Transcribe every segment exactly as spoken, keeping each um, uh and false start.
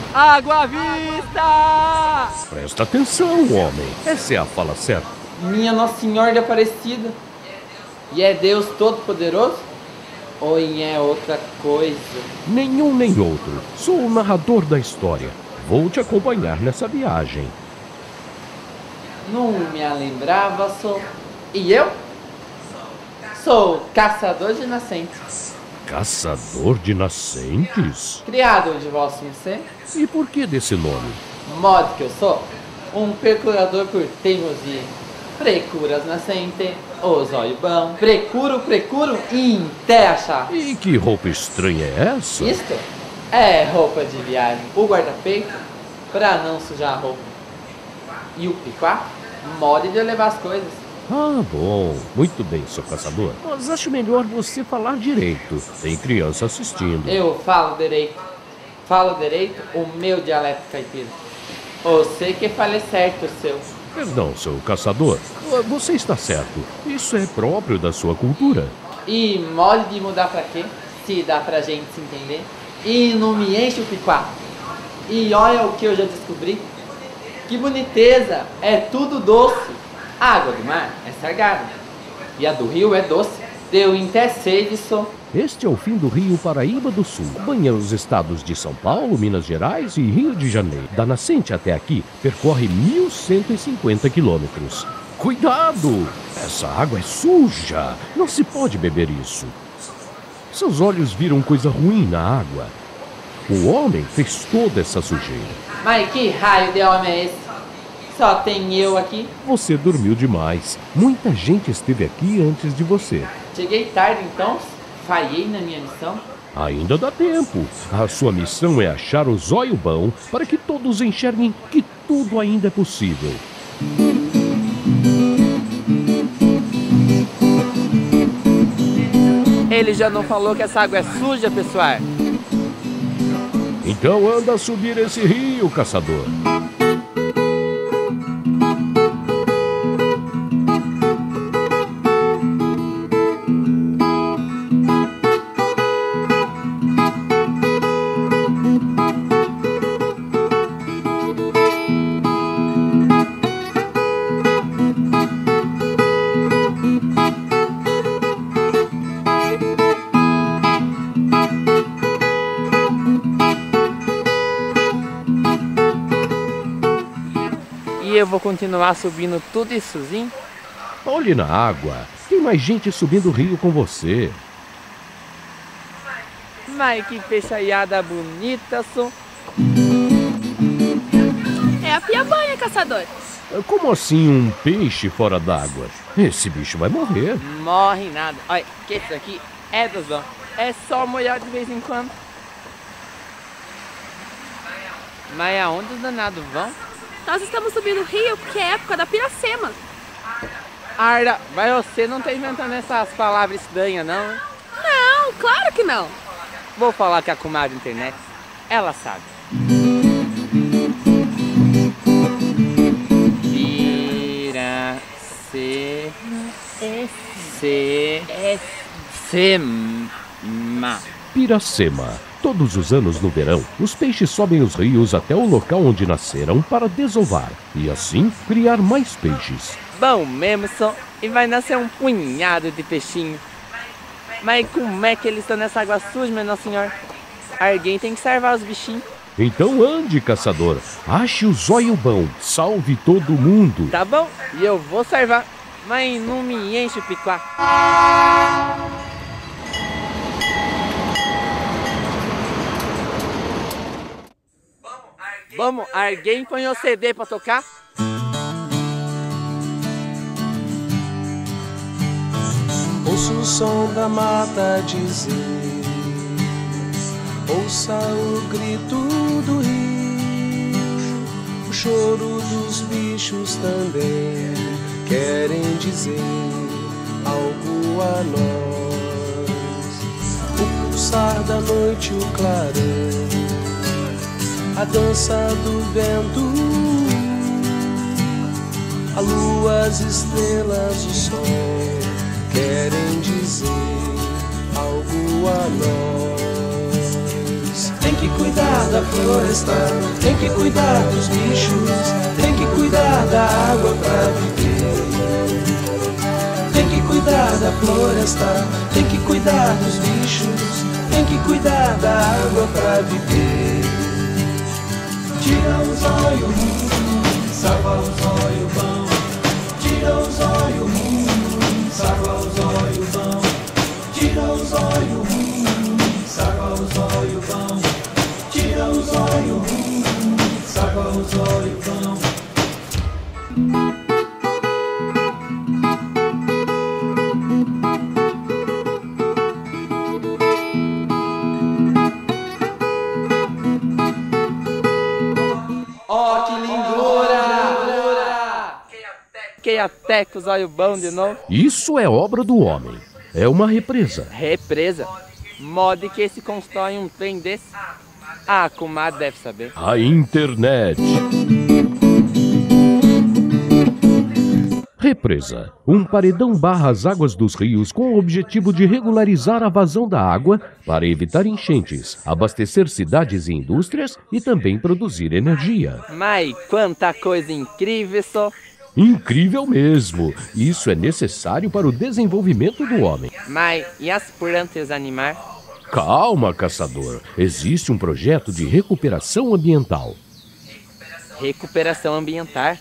Água à vista! Presta atenção, homem. Essa é a fala certa. Minha Nossa Senhora de Aparecida. E é Deus Todo-Poderoso? Ou é outra coisa? Nenhum nem outro. Sou o narrador da história. Vou te acompanhar nessa viagem. Não me lembrava, sou... E eu? Sou caçador de nascentes. Caçador de nascentes? Criado de vosso mercê. E por que desse nome? Modo que eu sou, um procurador por teimosia. Precura as nascentes, os olhos bão. Precuro, precuro e até achar. E que roupa estranha é essa? Isto é roupa de viagem. O guarda-peito, pra não sujar a roupa. E o piquá, modo de levar as coisas. Ah, bom. Muito bem, seu caçador. Mas acho melhor você falar direito. Tem criança assistindo. Eu falo direito. Falo direito o meu dialeto caipira. Você que fale certo o seu. Perdão, seu caçador. Você está certo. Isso é próprio da sua cultura. E modo de mudar pra quê? Se dá pra gente se entender. E não me enche o piquá. E olha o que eu já descobri. Que boniteza. É tudo doce. A água do mar é salgada. E a do rio é doce. Deu até sede, só. Este é o fim do rio Paraíba do Sul. Banha os estados de São Paulo, Minas Gerais e Rio de Janeiro. Da nascente até aqui, percorre mil cento e cinquenta quilômetros. Cuidado! Essa água é suja. Não se pode beber isso. Seus olhos viram coisa ruim na água. O homem fez toda essa sujeira. Mas que raio de homem é esse? Só tem eu aqui. Você dormiu demais. Muita gente esteve aqui antes de você. Cheguei tarde então? Falhei na minha missão? Ainda dá tempo. A sua missão é achar o zóio bão para que todos enxerguem que tudo ainda é possível. Ele já não falou que essa água é suja, pessoal? Então anda a subir esse rio, caçador. E eu vou continuar subindo tudo issozinho? Olhe na água. Tem mais gente subindo o rio com você. Mas que peixaiada bonita, só. É a piabanha, caçador. Como assim um peixe fora d'água? Esse bicho vai morrer. Morre nada. Olha, que isso aqui é dos bons. É só molhar de vez em quando. Mas aonde os danados vão? Nós estamos subindo o rio porque é época da piracema. Arda, vai você não tá inventando essas palavras estranhas, não? Não, claro que não. Vou falar com a comadre internet. Ela sabe. Piracema. Piracema. Todos os anos no verão, os peixes sobem os rios até o local onde nasceram para desovar e assim criar mais peixes. Bom mesmo, só. E vai nascer um punhado de peixinho. Mas como é que eles estão nessa água suja, meu Nosso Senhor? Alguém tem que salvar os bichinhos. Então ande, caçador. Ache o zóio bão. Salve todo mundo. Tá bom, e eu vou salvar. Mas não me enche o picuá. Vamos, alguém põe o C D pra tocar? Ouça o som da mata dizer, ouça o grito do rio, o choro dos bichos também querem dizer algo a nós. O pulsar da noite, o clarão, a dança do vento, a lua, as estrelas, o sol querem dizer algo a nós. que cuidar da floresta, tem que cuidar dos bichos, tem que cuidar da água pra viver. Tem que cuidar da floresta, tem que cuidar dos bichos, tem que cuidar da água pra viver. Tira os olhos ruins, salva os olhos bons. Tira os olhos ruins, salva os olhos bons. Tira os olhos ruins, salva os olhos bons. Tira os olhos ruins, salva os olhos bons. Ó, que lindura! Fiquei até com os olhos bons de novo. Isso é obra do homem. É uma represa. Represa? Mode que se constrói um trem desse? Ah, a comadre deve saber. A internet. Represa. Um paredão barra as águas dos rios com o objetivo de regularizar a vazão da água para evitar enchentes, abastecer cidades e indústrias e também produzir energia. Mas quanta coisa incrível só! Incrível mesmo! Isso é necessário para o desenvolvimento do homem. Mas e as plantas e os animais? Calma, caçador. Existe um projeto de recuperação ambiental. Recuperação ambiental?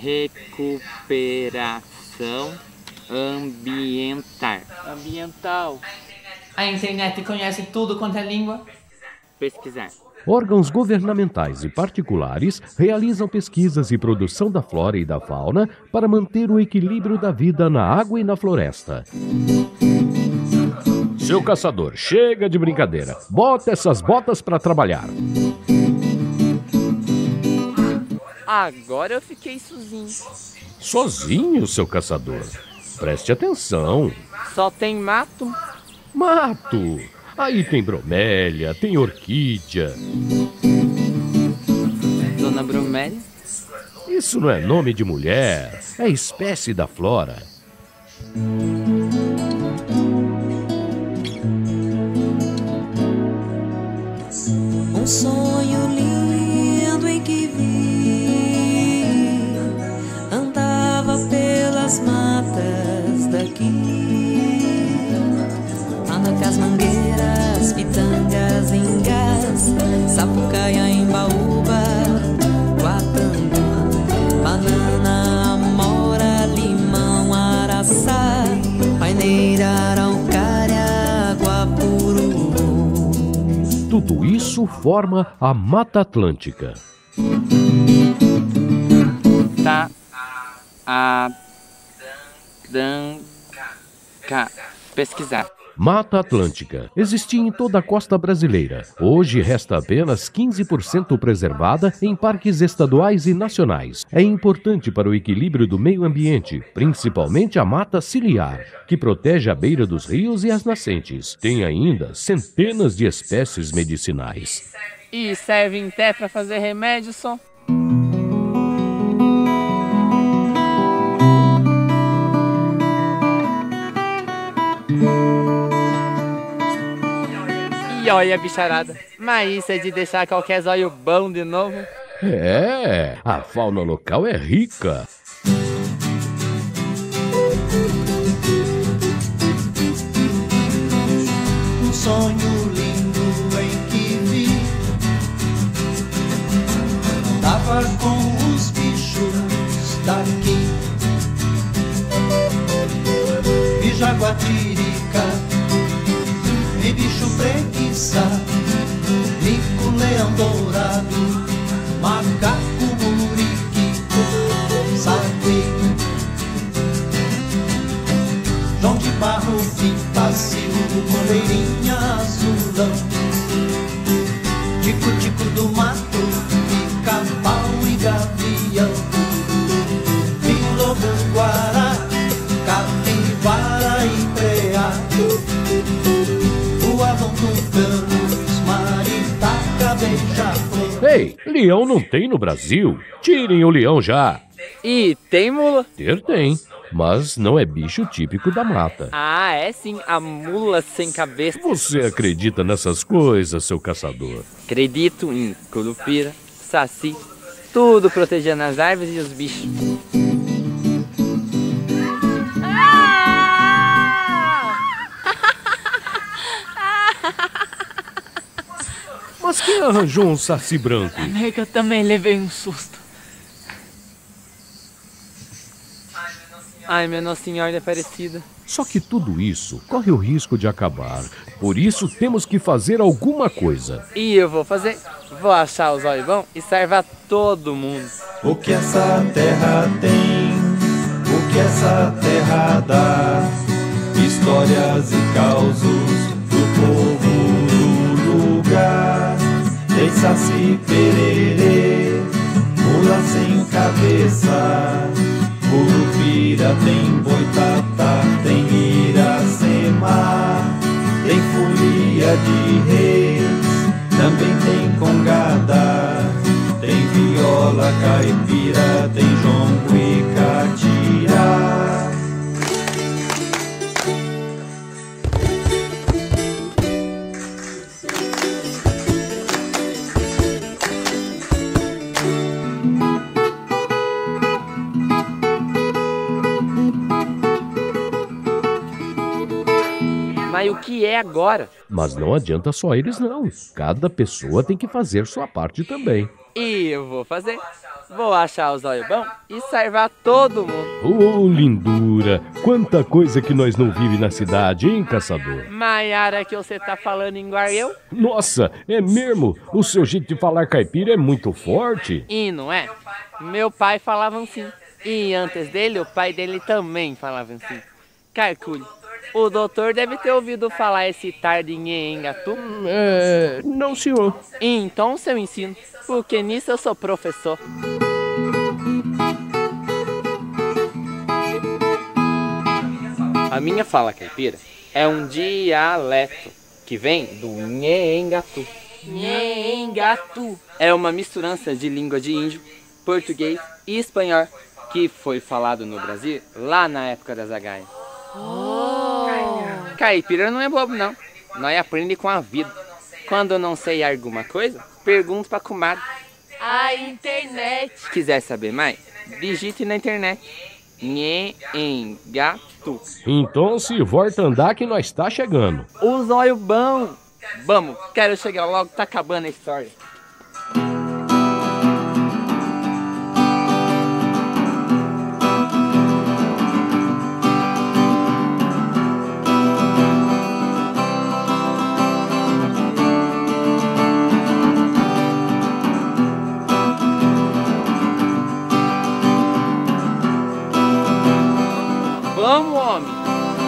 Recuperação ambiental. Ambiental. A internet conhece tudo quanto é língua? Pesquisar. Órgãos governamentais e particulares realizam pesquisas e produção da flora e da fauna para manter o equilíbrio da vida na água e na floresta. Seu caçador, chega de brincadeira. Bota essas botas para trabalhar. Agora eu fiquei sozinho. Sozinho, seu caçador? Preste atenção. Só tem mato? Mato! Aí tem bromélia, tem orquídea. Dona Bromélia? Isso não é nome de mulher, é espécie da flora. Um sonho lindo em que vi, andava pelas matas daqui, anda com as mangueiras, pitangas, ingás, sapucaia, embaúba, guatanga, banana, amora, limão, araçá, paineira, araucária, guapuru. Tudo isso forma a Mata Atlântica. Tá. A. Dan. Ca. Pesquisar. Mata Atlântica existia em toda a costa brasileira. Hoje resta apenas quinze por cento preservada em parques estaduais e nacionais. É importante para o equilíbrio do meio ambiente, principalmente a mata ciliar, que protege a beira dos rios e as nascentes. Tem ainda centenas de espécies medicinais. E servem até para fazer remédio só? E olha, bicharada, mas isso é de deixar qualquer zóio bom de novo? É, a fauna local é rica. Um sonho lindo em que vi, tava com os bichos daqui, vi jaguatirica, vi bicho preguiça, mico, leão dourado, macaco, muriqui, saguê, João de Barro, Pintacilgo, bandeirinha, azulão, tico-tico do mato, pica-pau e gavião, vi lobo, guará, capivara e preá, voavam tucanos, maritaca, beija-flor. Ei, leão não tem no Brasil. Tirem o leão já. E tem mula? Ter tem. mas não é bicho típico da mata. Ah, é sim, a mula sem cabeça. Você acredita nessas coisas, seu caçador? Acredito em curupira, saci, tudo protegendo as árvores e os bichos. Mas quem arranjou um saci branco? Amiga, eu também levei um susto. Ai, minha Nossa Senhora Aparecida. Só que tudo isso corre o risco de acabar. Por isso temos que fazer alguma coisa. E eu vou fazer. Vou achar os olivão e salvar todo mundo. O que essa terra tem, o que essa terra dá, histórias e causos do povo do lugar. Tem saci pererê, mula sem cabeça, curupira, tem boitatá, tem iracema, tem folia de reis, também tem congada, tem viola caipira, tem jongo e catira. Mas o que é agora? Mas não adianta só eles não. Cada pessoa tem que fazer sua parte também. E eu vou fazer. Vou achar os olivão e salvar todo mundo. Oh, lindura! Quanta coisa que nós não vive na cidade, hein, caçador? Maiara, que você tá falando igual eu? Nossa, é mesmo? O seu jeito de falar caipira é muito forte. E não é? Meu pai falava assim. E antes dele, o pai dele também falava assim. Carculho, o doutor deve ter ouvido falar esse tarde em Engatu? É... não, senhor. Então, seu ensino, porque nisso eu sou professor. A minha fala caipira é um dialeto que vem do Nhengatu. Nhengatu é uma misturança de língua de índio, português e espanhol que foi falado no Brasil lá na época das agaias. Oh. Caipira não é bobo não, nós aprendemos com a vida. Quando não sei alguma coisa, pergunto pra comadre. A internet. Quiser saber mais, digite na internet. Nhengatu. Então se volta a andar que nós tá chegando. Os olhos bom. Vamos, quero chegar logo, tá acabando a história. Vamos, homem!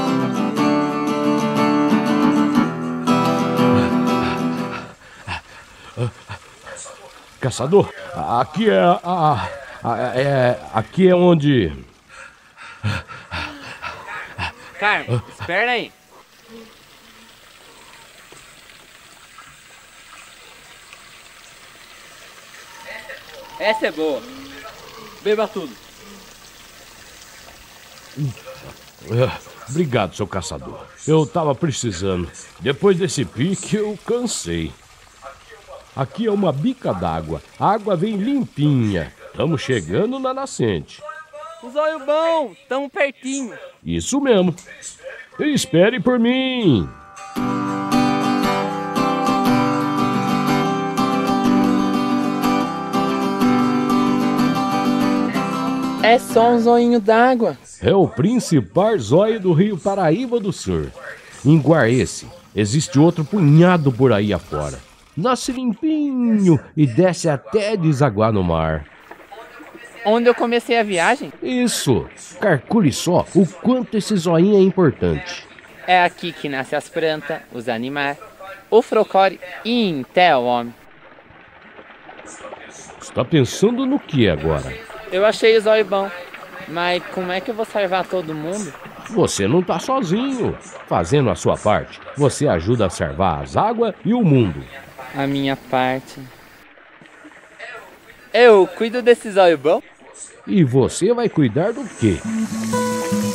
Caçador, aqui é a, a, é aqui é onde... Carmen, espera aí. Essa é boa. Beba tudo. É, obrigado, seu caçador. Eu tava precisando. Depois desse pique, eu cansei. Aqui é uma bica d'água. A água vem limpinha. Estamos chegando na nascente. Os olhos bons, tão pertinho. Isso mesmo. Espere por mim. É só um zoinho d'água. É o principal zóio do Rio Paraíba do Sul. Em Guarece, existe outro punhado por aí afora. Nasce limpinho e desce até desaguar no mar. Onde eu comecei a viagem? Isso. Calcule só o quanto esse zoinho é importante. É aqui que nascem as plantas, os animais, o frocore e até o homem. Você tá pensando no que agora? Eu achei os olhos bons, mas como é que eu vou salvar todo mundo? Você não tá sozinho. Fazendo a sua parte, você ajuda a salvar as águas e o mundo. A minha parte... Eu cuido desses olhos bons? E você vai cuidar do quê?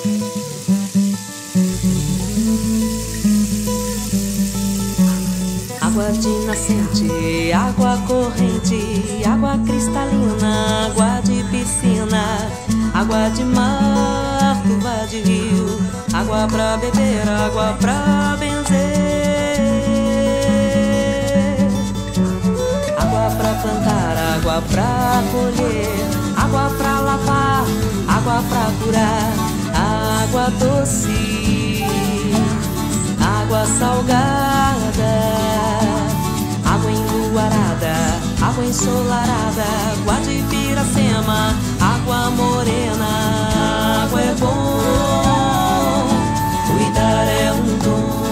água de nascente, água corrente, água cristalina, água de piscina, água de mar, turva de rio, água pra beber, água pra benzer, água pra plantar, água pra colher, água pra lavar, água pra curar, água doce, água salgada, água enluarada, água ensolarada, água de Piracema, água morena, água é bom, cuidar é um dom.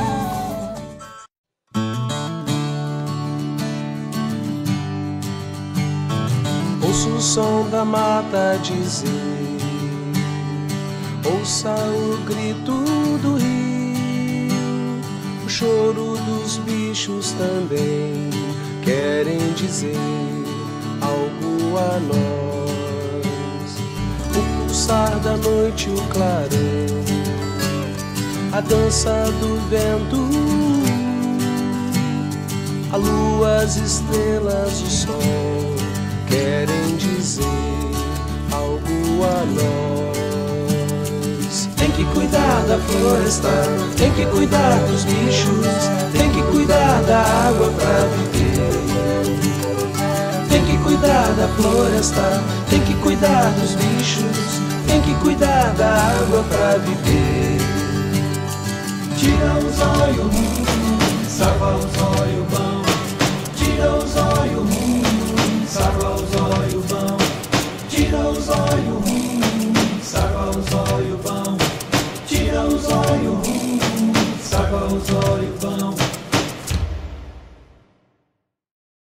Ouço o som da mata dizer, ouça o grito do rio, o choro dos bichos também querem dizer algo a nós. O pulsar da noite, o clarão, a dança do vento, a lua, as estrelas, o sol querem dizer algo a nós. Tem que cuidar da floresta, tem que cuidar dos bichos, tem que cuidar da água pra viver. Tem que cuidar da floresta, tem que cuidar dos bichos, tem que cuidar da água pra viver. Tira os olhos ruins, salva os olhos bons. Tira os olhos ruins, salva os olhos bons. Tira os olhos ruins, salva os olhos bons. Tira os olhos ruins, salva os olhos.